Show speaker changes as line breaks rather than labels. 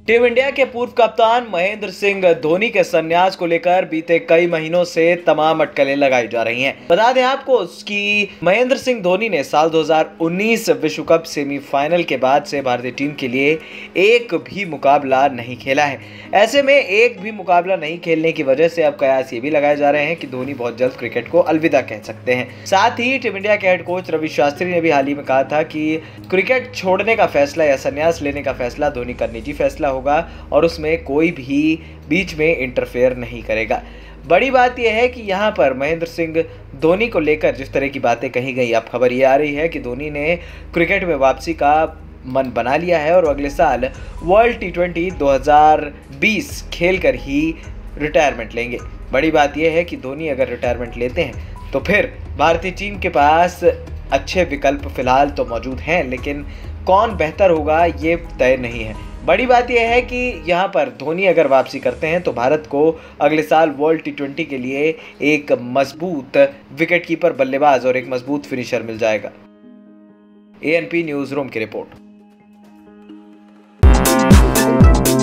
Team India के पूर्व कप्तान महेंद्र सिंह धोनी के संन्यास को लेकर बीते कई महीनों से तमाम अटकलें लगाई जा रही हैं। बता दें आपको कि महेंद्र सिंह धोनी ने साल 2019 विश्व कप सेमीफाइनल के बाद से भारतीय टीम के लिए एक भी मुकाबला नहीं खेला है। ऐसे में एक भी मुकाबला नहीं खेलने की वजह से अब कयास ये भी लगाए जा रहे हैं कि धोनी बहुत जल्द क्रिकेट को अलविदा कह सकते हैं। साथ ही टीम इंडिया के हेड कोच रवि शास्त्री ने भी हाल ही में कहा था कि क्रिकेट छोड़ने का फैसला या संन्यास लेने का फैसला धोनी का निजी फैसला होगा और उसमें कोई भी बीच में इंटरफेयर नहीं करेगा। बड़ी बात यह है कि यहाँ पर महेंद्र सिंह धोनी को लेकर जिस तरह की बातें कही गई, अब खबर ये आ रही है कि धोनी ने क्रिकेट में वापसी का मन बना लिया है और अगले साल वर्ल्ड T20 2020 खेलकर ही रिटायरमेंट लेंगे। बड़ी बात यह है कि धोनी अगर रिटायरमेंट लेते हैं तो फिर भारतीय टीम के पास अच्छे विकल्प फिलहाल तो मौजूद हैं, लेकिन कौन बेहतर होगा ये तय नहीं है। बड़ी बात यह है कि यहाँ पर धोनी अगर वापसी करते हैं तो भारत को अगले साल वर्ल्ड T20 के लिए एक मजबूत विकेटकीपर बल्लेबाज और एक मजबूत फिनिशर मिल जाएगा। ANP न्यूज़ रूम की रिपोर्ट।